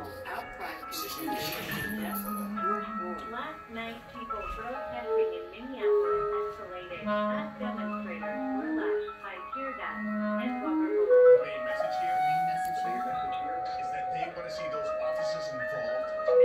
Last night, people protesting in Minneapolis escalated as demonstrators were lashed by tear gas and rubber bullets. The main message here is that they want to see those officers involved.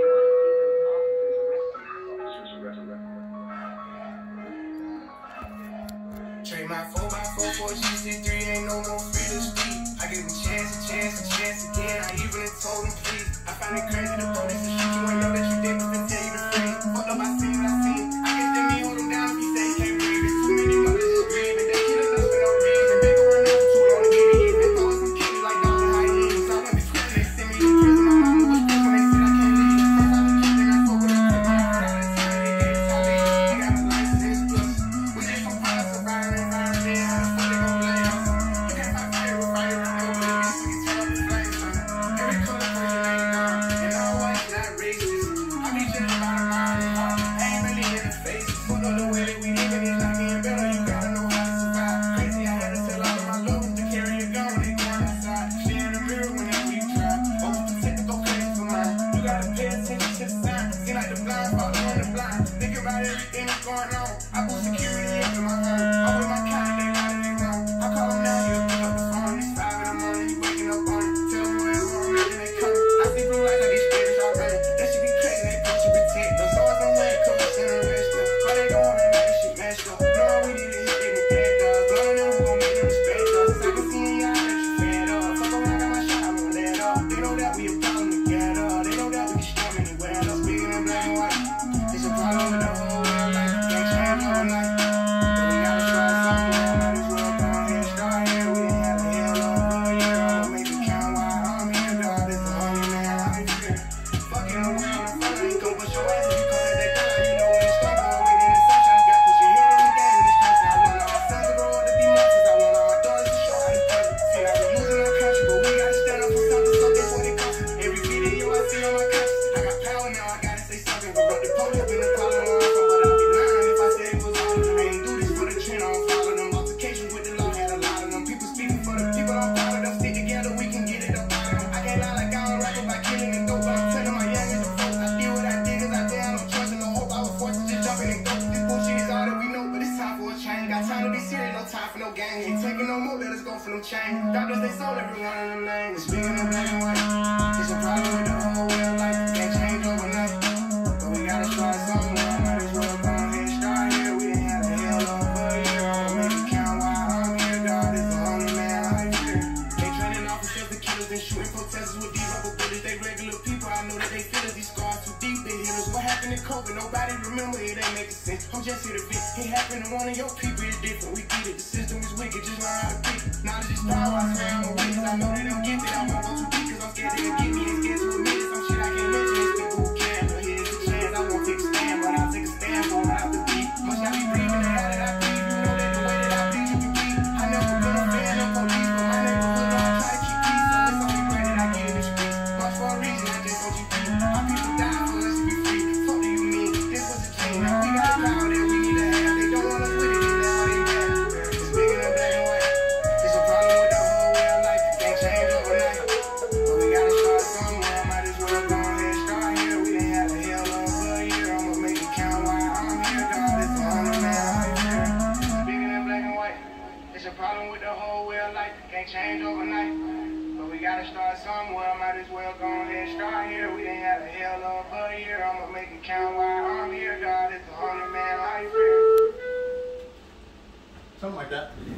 Trade my 4x4 for GC3, ain't no more free to speak. I give him chance again. I even told him please. I find it crazy the police will shoot you and know that you did but tell you to free. Fucked up, I seen what I seen. I guess that me hold him down if he say he can't breathe. There's too many mothers just grieving. They killing us for no reason. They gon' run up too long to get it even. Throw some kids like Dr. Hyenas. I went to school, they send me to prison. My mama was pissed when they said I can't leave. First I was kidding, I spoke with her. My heart out of time, they did it, I leave. They got my license plus. We just some pilots surviving environment. How the fuck they gon' blame us? You can't fight fire with fire. No way, we can turn up the flames. Every color person ain't done. And all white, not racist. I be judged by the mind and heart. I ain't really in the face. Fuck up the way that we live and it's not getting better. You gotta know how to survive. Crazy, I had to tell all of my lovers to carry a gun when they go outside. Stare in the mirror whenever you try. Overprotect, go crazy for mine. You gotta pay attention to the signs. Seem like the blind following the blind. Think about everything that's going on. I put security into my home. I'm with my kind, they got it, they wrong. I call them now, he'll pick up the phone. It's 5 in the morning, you waking up on it. Tell them where it's going, imagine they coming. I see blue lights like these spirits already. That should be crazy, they push you protect us. So it's no way to come and arrest us. Why they don't want to know this shit messed up? No, we need to hit getting dead, dog. Blood on them, we gon' make them respect us. I can see in your eyes that you fed up. Fuck around, got my shot, I won't let up. They know that we a problem together. They know that we can storm anywhere. Us speaking in black and white. It's a problem with the whole world, like can't change overnight. But we gotta start somewhere. Might as well go ahead and start here. We didn't have a hell of a year. I'ma make it count while I'm here, dog. It's the only man out here. Fucking around the front, ain't gon' push your ass if you come at that gun. You know when it's strong, I'll wait in the sunshine. Got push your head in the game when it's crazy. I want all my sons to grow up to be monsters. I want all my daughters to show how to play. See, I be losing our country, but we gotta stand up for something. Something what it costs. Every video I see on my conscience, I got power now. I gotta say something. Go run the police up in the collar on from, but I'll be lying if I said it was all of them. I ain't do this for the trend. I don't follow them. Altercations with the law had a lot of them. People speaking for the people. I'm proud of them. Stick together, we can get it up out of them. I can't lie like I don't rap about killing and dope, but I'm telling my youngins the folks. I did what I did 'cause I did. No trust and no hope. I was forced to just jump in and go. This bullshit is all that we know, but it's time for a change. Got time to be serious, no time for no game. Ain't taking no more. Let us go for them chains. Doctors they sold every one of them names. Speaking in black and white, it's a problem with the whole way of life. Can't change overnight, but we gotta start somewhere. I might as well go ahead and start here. We didn't have a hell of a year. I'ma make it count while I'm here, dog. It's the only man out here. They training officers, the killers, and shooting protesters with these rubber bullets. They regular people. I know that they feel us. These scars too deep. They hit us. What happened in COVID? Nobody remember. It ain't making sense. I'm just here to vent. It happened to one of your people. It's different. We get it. The system is wicked. Just learn how to pick it. Knowledge is power. I swear I'm a witness. I know they don't get it. I won't go too deep 'cause I'm scared they'll get me. They scared to admit it. Some shit I can't mention. It's people who can. But here's the chance. I won't take a stand, but I'll take a stand for what I have to be. Must I be breathing the air that I breathe? You know that the way that I breathe, you can breathe. I never been a fan of police, but my neighborhood know I try to keep peace. So it's only right that I get in the streets. Much for a reason, I just want you free. Our people die for us to be free. Fuck do you mean? This was a dream. Now we got the power that we need to have. They don't want us with it, and that's how they bad. It's bigger than black and white. It's a problem with the whole way of life. Can't change overnight, but we gotta start somewhere. Might as well go ahead and start here. We didn't have a hell of a year. I'ma make it count while I'm here, dog. It's the only man out here. It's bigger than black and white. It's a problem with the whole way of life. Can't change overnight, but we gotta start somewhere. Might as well go ahead and start here. We didn't have a hell of a year. I'ma make it count while I'm here, dog. It's the only man out here. Something like that.